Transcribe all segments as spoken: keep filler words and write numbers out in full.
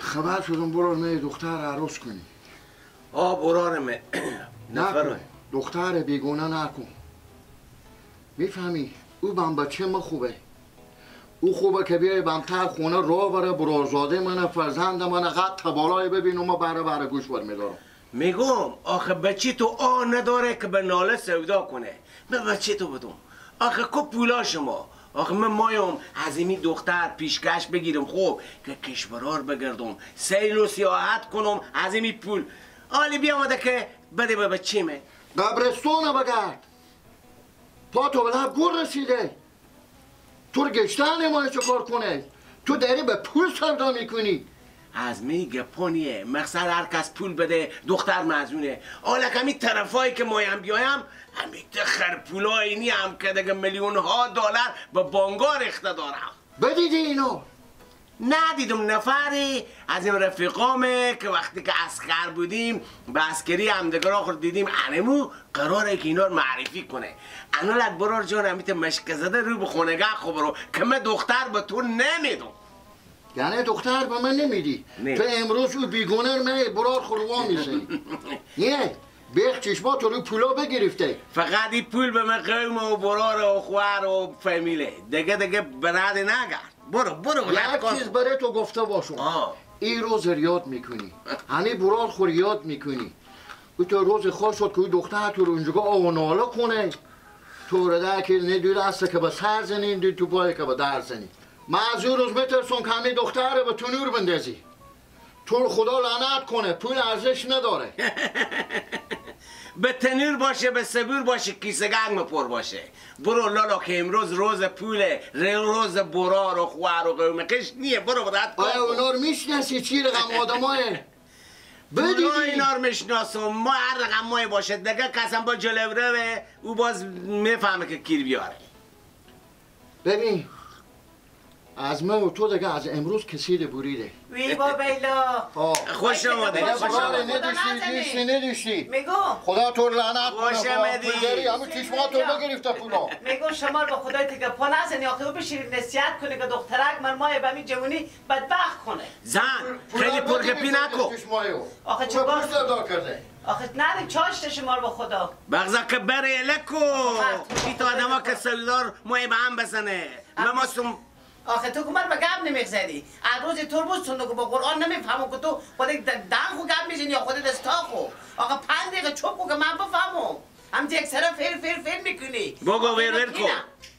خبر شدم برار می دختر عروس کنی. آه برارم نکن دختر بیگونه نکن. میفهمی او بم بچه ما خوبه. او خوبه که بیای بمتر خونه را بره برارزاده من فرزند من قد تبالای ببینم ما بره بره گوش بر میدارم. میگم آخه بچه تو آه نداره که به ناله سودا کنه. من بچه تو بدم آخه که پولا شما. آخه من مایم از اینی دختر پیشکش بگیرم خوب که کشورار بگردم سیل و سیاحت کنم از اینی پول. آلی بیامده که بده به بچه من قبرستون بگرد. پا تو به لب گور رسیده. تو رو گشتن نمایی چه کار کنه. تو داری به پول سودا میکنی. از می گپانیه مقصد هر کس پول بده دختر مزونه. حالا کمی طرفایی که مایم بیایم همین تخر پولا اینی هم که دیگه میلیون ها دلار به بانگا ریخته دارم. بدیدی اینو؟ ندیدم نفری از این رفیقامه که وقتی که عسکر بودیم به عسکری همدیگر آخر دیدیم انمو قراره که اینا رو معرفی کنه. انا لک برار جان همیت مشک زده رو به خونگه خبرو که من دختر به تو نمیدم. یعنی دختر به من نمیدی؟ تو امروز او بیگونه رو من برار خوروا میزنی. نه بیخ چشمات رو پولا بگرفته. فقط این پول به من قوم و برار و خوار و فامیله دیگه دیگه براد نگرد. برو برو یک چیز برای تو گفته باشم. این روز یاد میکنی هنی برار خور یاد میکنی. او تو روز خوش شد که دختر تو رو اونجا آو ناله کنه. تو رو ده که ندید است که به سر زنی ندید تو پای که به در زنی. من از اون روز میترسون که همی دختر رو به تنور بندازی. تو رو خدا لعنت کنه پول ارزش نداره. به تنور باشه به سبور باشه کیسه گنگ پر باشه. برو لالا که امروز روز پوله روز برار و خوار و قومقش نیه. برو برد کن. آیا اونا رو میشناسی چی رقم آدم های؟ بدیدی اینا رو میشناسم. ما هر رقم مای باشه دیگه کسم با جلوره به او باز میفهمه که کیر بیاره. ببین از من و تو دیگه از امروز کسیده بریده. وی با بیلا خوش آمده. خوش آمده. ندیشتی دیشتی ندیشتی. میگم خدا تو لعنت کنه. خوش آمدی. همه چشمات رو بگرفته پولا. میگم شما رو خدای دیگه پا نزنی آخه او بشیرید نصیحت کنه که دخترک من مایه به می جوانی بدبخت کنه. زن خیلی پرگپی نکن. آخه چه باش کرده؟ آخه نریم چاشته شما رو به خدا. بغضا که بره لکو. این تا آدم ها که سلدار مایه به هم بزنه. مماسم آخه تو که من به گم نمیگذاری. از روز تربوز چونده که با قرآن نمیفهمم که تو خودت دنگو گم میزنی یا خودت استاخو. آخه پنج دقیقه چوب که من بفهمم. همتی یک سره فیر فیر فیر میکنی. بگو ویر ویر کن.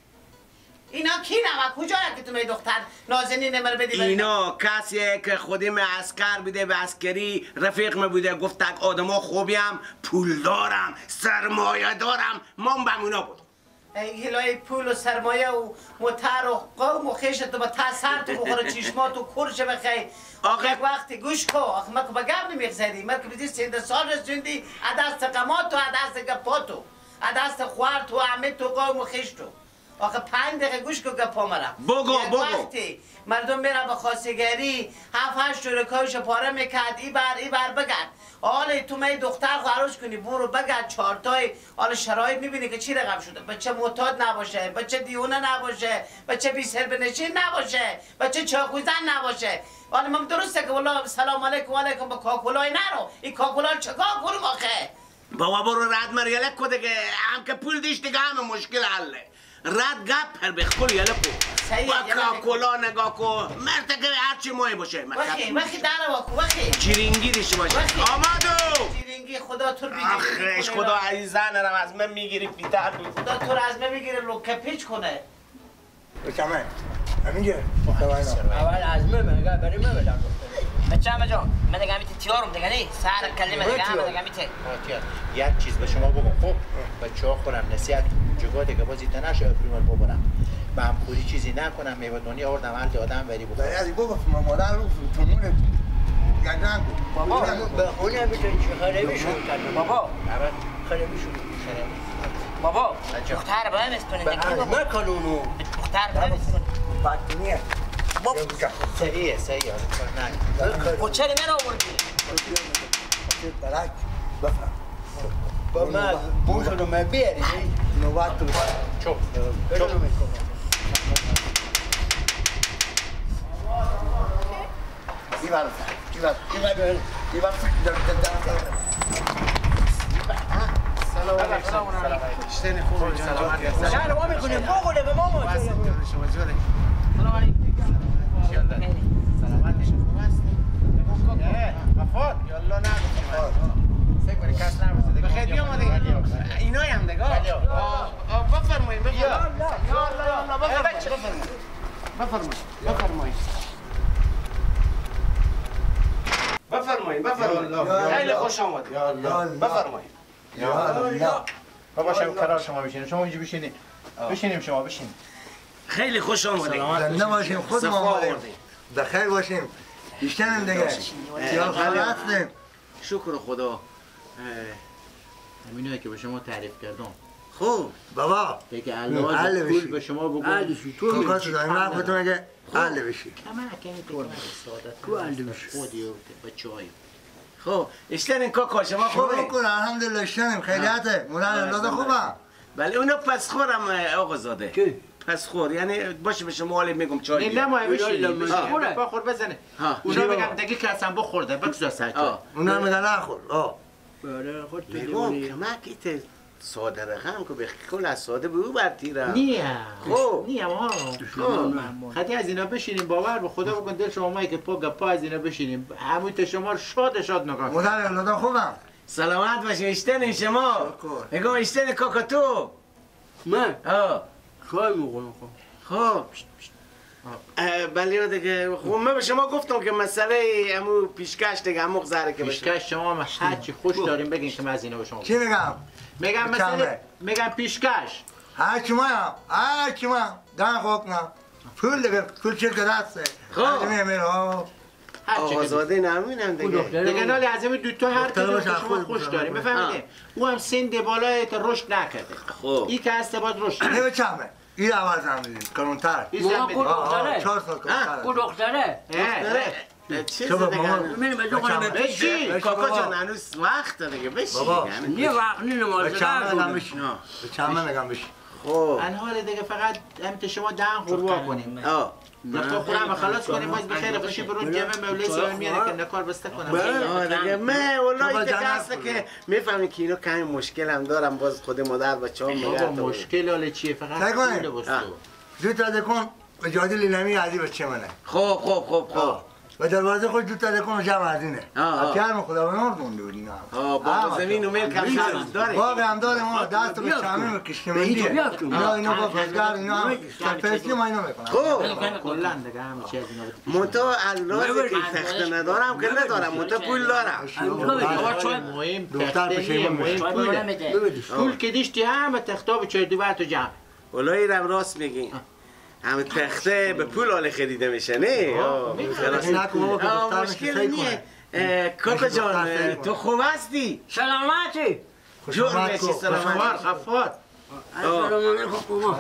اینا کی نما کجا که تو می دختر نازنین نمر بدی؟ اینا کسیه که خودی من عسکر بوده به عسکری رفیق می بوده گفتک آدما خوبیم پول دارم سرمایه دارم من به اونا بود. ای هلای پول و سرمایه و متر و قوم و خیشت تو با تاثر تو بخوره چشمات و کرش بخی. آخه یک وقتی گوش کو آخه من که به گم نمیگذاری. من که بیدی سینده سال رسوندی عدست قمات و عدست گپاتو عدست خوار تو عمه تو قوم و خیش تو. آخه پنج دقیقه گوش که گپا مرم. بگو بگو. وقتی مردم میرن به خواستگاری هفت هشت رکایش پاره میکرد ای بر ای بر بگرد. حالا تو می دختر خواهرش کنی برو بگرد چهارتای حالا شرایط میبینی که چی رقم شده. بچه معتاد نباشه بچه دیونه نباشه بچه بی سر بنشین نباشه بچه چاقوزن نباشه. حالا من درسته که والله سلام علیکم و علیکم با کاکولای نرو. این کاکولای چکار کنم آخه؟ بابا برو رد مریالک کو دیگه هم که پول دیش دیگه همه مشکل حله. رد گپ پر بخور یاله کو با کلا نگاه کو مرد که هرچی ماه باشه وخی وخی داره واکو وخی چیرینگی دیش باشه آمادو چیرینگی خدا تو بگیری آخش خدا عزیزن رم از من میگیری پیتر خدا تو از من میگیره لوکه پیچ کنه بکمه همینگه اول از من بگه برای من بدم بچه همه جان من دیگه همیتی تیارم دیگه نی سر کلمه دیگه همه دیگه همیتی یک چیز به شما بگم خب بچه ها خورم نصیحت جگاه دیگه بازی تنش افریمال ببرم به همخوری چیزی نکنم میوتونی آوردم هر آدم بری بخور بایدی بابا مادر رو تمونه گردن بابا به خونه میتونی چه خرابی شروع کردم بابا خرابی شروع بابا دختر باید اسپنه دیگه ما کانونو دختر باید اسپنه بطنیه صحیحه صحیحه خود چرا من آوردی؟ برک بفهم با من بوشو رو من بیاری نوبت رو چوب چوب این برای اینور اینور اینور سلام علیکم. سلام علیکم. اشتنی خوب سلامت. شهر ما میکنیم بقوله به ما ما. شما جوره. سلام علیکم. سلامت باشید. وفات یالا نگو. سیگاری کس نرسه. بخیر بیام دیگه. اینای هم دیگه. آه بفرمایید بفرمایید. یالا یالا بفرمایید. بفرمایید. بفرمایید. بفرمایید بفرمایید. خیلی خوش آمدید. بفرمایید. یا بابا شما کنار شما بشینید. شما اینجا بشینید. بشینیم شما بشینید. خیلی خوش آمدید. زنده باشیم خود ما آمدیم. بخیر باشیم. بیشترم دیگه. یا خلاص هستیم. شکر خدا. همینایی که به شما تعریف کردم. خوب. بابا دیگه علاوه پول به شما بگو. تو کاسو داریم وقت میگه حل بشی. اما کمی طور سعادت. کو حل بشی. خودی و بچه‌های. خب اشترین کاکا شما خوبه؟ شکر الحمدلله اشتریم خیلیته. مولان اولاد خوبه. بله اونا پس خورم آقا زاده. کی؟ پس خور یعنی باشه به شما حالی میگم چای. این نمای بشینید. خوره. با خور بزنه. ها. اونا میگن دیگه کسم بخورده. بگذار سرت. اونا میگن نخور. آه. بله خود میگم کمکیت ساده رقم که به کل از ساده به او برتیره. نه. خب. نه ها. خدی از اینا بشینیم باور به خدا بکن دل شما مایی که پا گپا از اینا بشینیم. همون تا شما شاد شاد نگاه. مولان اولاد خوبم. سلامت باشه اشترین شما. میگم اشترین کاکا تو. من آه. خواهی میکنم خب بله دیگه خب من به شما گفتم که مسئله امو پیشکش دیگه امو زهره که بشه پیشکش شما ما هر چی خوش داریم بگین که من از اینا به شما چی میگم؟ میگم مثلا میگم پیشکش هر چی ما هر چی ما دان خوک نه پول دیگه پول چه دسته خب میمیره ها آزاده نمینم دیگه دیگه نالی از این دو تا هر کی شما خوش داریم بفهمید او هم سند بالای تا رشد نکرده خب این که هست باید رشد نه چمه این آواز هم میدیم کنونتر ما کو دختره چهار سال کو دختره چه تو به مامان من به دختره بشی کاکا جان هنوز وقت داره دیگه بشی نه وقت نه نماز به چمه نگم بشی به چمه نگم بشی خب الحال دیگه فقط همین شما دهن خوروا کنیم آه دکتر خورم خلاص کنیم باز بخیر خوشی برون جمع مولای سیان میاره که نکار بسته کنم آه دیگه من والله دیگه هسته که میفهمی که اینو کمی مشکل هم دارم باز خود مادر بچه هم بابا مشکل حاله چیه فقط پول بستو زود دکن به جادی لیلمی عزی بچه منه خب خب خب خب و دروازه خود زود دکن جمع عزینه آه پیار خدا به نور دونده بود اینا آه با زمین و ملک هم داره باقی هم داره ما دست به چمه و کشتمندیه اینا اینا با فزگر اینا هم سرپرستی ما اینا میکنن خب کلا دیگه همه چی از اینا منتها اللازه که تخته ندارم که ندارم منتها پول دارم مهم دختر بشه مهم پوله پول که دیشتی همه تختا به چردی و تو جمع والله اینم راست میگی همه تخته به پول حال خریده میشه نه آه مشکل نیه کاکا جان تو خوب هستی؟ سلامتی جور میشی سلامت خفات السلام علیکم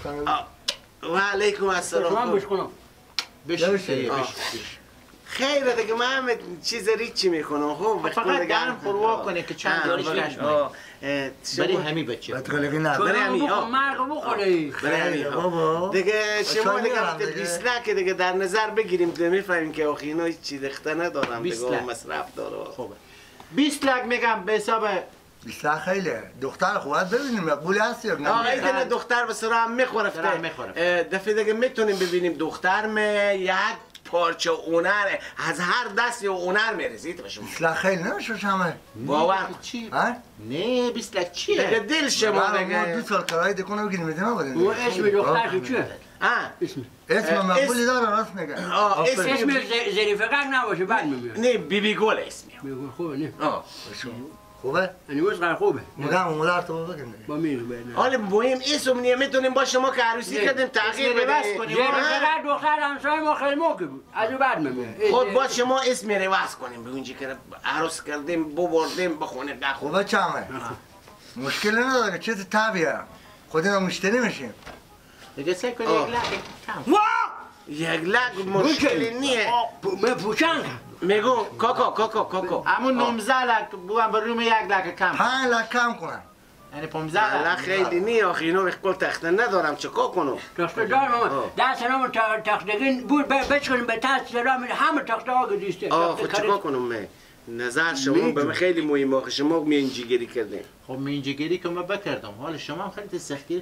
و علیکم السلام بشکنم بشی خیره دیگه من همه چیز ریچی میکنم خب فقط دارم خوروا کنه که چند دارش کش برای همی بچه بدقلقی نه برای همی ها مرگ بخوری برای همی ها دیگه شما دیگه بیست لکه دیگه در نظر بگیریم که میفهمیم که آخی اینا چی دخته ندارم دیگه مصرف داره خوبه بیست لک میگم به حساب بیست لک خیله دختر خوبت ببینیم مقبولی هستی یا نه آه ایدن دختر به سرا هم میخوره دفعه دیگه میتونیم ببینیم دختر می یک پارچه اونر از هر دست یه اونر میرسید باشم بیست لک خیلی نمیشه شمه باور چی؟ ها؟ نه بیست لک چیه؟ دیگه دل شما ما دیگه دو سال کرایه دکونه بگیریم میدونم بودیم او اسم دختر چیه؟ آه اسم مقبولی داره راست میگه آه اسم اسم ظریف قد نباشه بعد میگه نه بی بی گل اسمی میگه خوبه نه آه خوبه؟ یعنی واسه خوبه میگم مولار تو بگیم با میگه حالا مهم اسم نیه میتونیم با شما که عروسی کردیم تغییر بدیم ظریف قد دختر همسایه ما خیلی موقع بود از بعد میگه خود با شما اسم رواز کنیم به اونجا که عروس کردیم ببردیم بخونه ده خوبه چمه مشکل نداره چیز طبیعه خودنا مشتری میشیم دیگه سعی کنی یک لک کم یک لک مشکلی نیه من پوچان میگو کاکا کاکا کاکا همون نوزده لک بوام به روم یک لک کم پنج لک کم کنم یعنی پانزده الله خیلی نی آخه اینو بخبال تخته ندارم چکا کنم تخته دارم اما دست نمون تختگین بود بچکنیم به تست سلام همه تخته ها گذیسته آخه چکا کنم من نظر شما به من خیلی مهم آخه شما مینجیگری کردین خب مینجیگری که من بکردم حالا شما هم خیلی سختگیری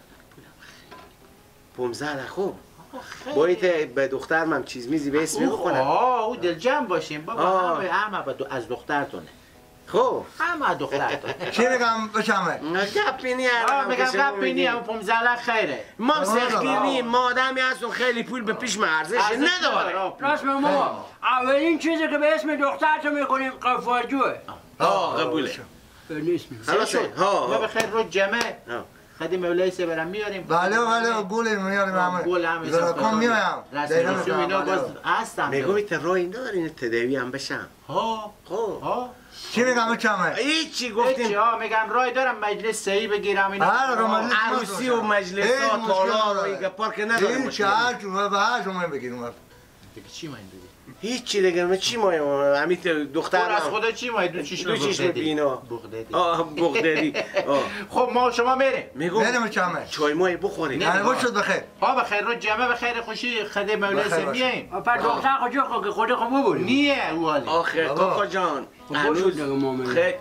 پانزده خوب باید به دخترم هم چیز میزی به اسمی بکنم آه او دل جمع باشیم بابا همه همه از دخترتونه خب همه دخترتونه چی بگم بچمه؟ گپی نی آه میگم گپی نی اما پانزده خیره ما سختگیر نیم ما آدمی هستون خیلی پول به پیش ارزش نداره راست میگم ما اولین چیزی که به اسم دخترتو میکنیم قفاجوه آه قبوله نیست خلاص ها ما بخیر رو جمعه خدی مولای سه برم میاریم بله بله گل میاریم همه گل همه کم میایم رسمی اینا باز هستم میگم این راه این داره این تداوی هم بشم ها خب ها چی میگم بچمه؟ هیچی گفتیم ها میگم رای دارم مجلس صحیح بگیرم اینا عروسی و مجلس ها تالار و این گپار که نداره این مشکل چهار جمعه به هر جمعه بگیریم دیگه چی من بگی هیچی دیگه من چی مایم امیت دختر از خدا چی ماید دو چشم دو چشم بینا بغدادی آه بغدادی خب ما شما بریم میگم بریم بچمه چای مای بخوریم نه باش شد بخیر ها بخیر رو جمعه بخیر خوشی خدای مولای سه میایم پر دختر خود که خود خود ببریم نیه او حالی آخه کاکا جان هنوز خیلی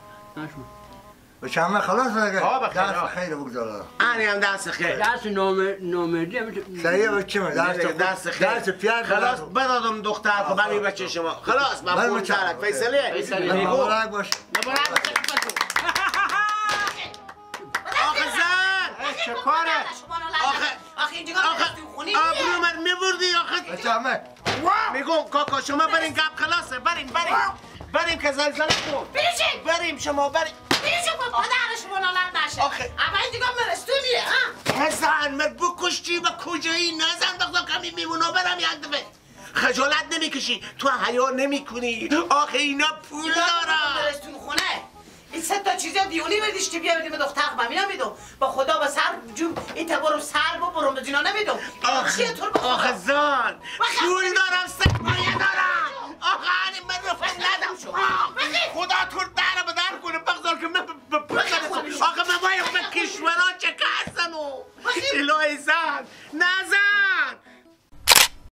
بچمه خلاص بگه ها بخیر دست خیر بگذار آنی هم دست خیر دست نامردی سریع بچمه دست خیر دست پیار خلاص بدادم دختر خب همین بچه شما خلاص من پول ترک فیصله مبارک باش مبارک باشه آخه زن چه کاره آخه آخه اینجا خونی آبرو من میبردی آخه بچمه میگم کاکا شما برین گپ خلاصه بریم بریم بریم که زلزله کن بیشین بریم شما بریم بیشین کن پدر شما نالت نشه آخه اما این دیگه مرستونیه ها حسن من بکشتی و کجایی نزن بخدا کمی میمونو برم یک دفعه خجالت نمیکشی تو حیا نمیکنی آخه اینا پول دارن مرستون خونه این سه تا چیزا دیونی بدیش که بیا بدیم دختر خب مینا میدم با خدا با سر جون این تبارو سر با برم به دینا نمیدم آخه آخه زان پول دارم سرمایه دارم آخه هنی من رفت ندم شما خدا تو در به در کنه بغضار که من آخه من باید به کشورها چه کسنو الهی زن نه زن